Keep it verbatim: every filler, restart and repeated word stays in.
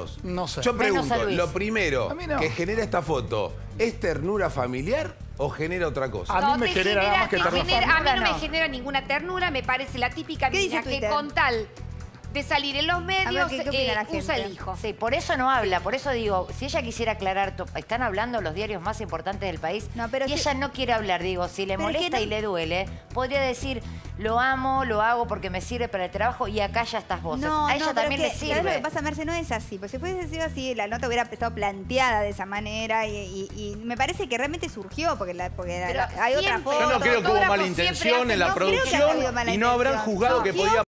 todos. No sé. Yo Menos a pregunto, Luis. lo primero A mí no. que genera esta foto, ¿es ternura familiar o genera otra cosa? A mí me te genera nada más que te ternura. genera- A mí no, No. me genera ninguna ternura, me parece la típica ¿Qué dice mina que Twitter? con tal de salir en los medios ¿qué- qué opina eh, la gente? usa el hijo. Sí, por eso no habla, por eso digo, si ella quisiera aclarar, to- están hablando los diarios más importantes del país No, pero y si- ella no quiere hablar, digo, si le Pero es que molesta no- y le duele, podría decir, lo amo, lo hago porque me sirve para el trabajo y acá ya estás vos. No, a ella no, pero también es le que, ¿sabes lo sirve. que pasa, Merce? No es así. Pues si fuese sido así, la nota hubiera estado planteada de esa manera y, y- y me parece que realmente surgió porque, la, porque la- Pero hay otra siempre- foto. Yo no creo que hubo fotógrafos mala siempre intención hacen- en la no creo que haya producción habido mala y no habrán intención. juzgado que Surgió podía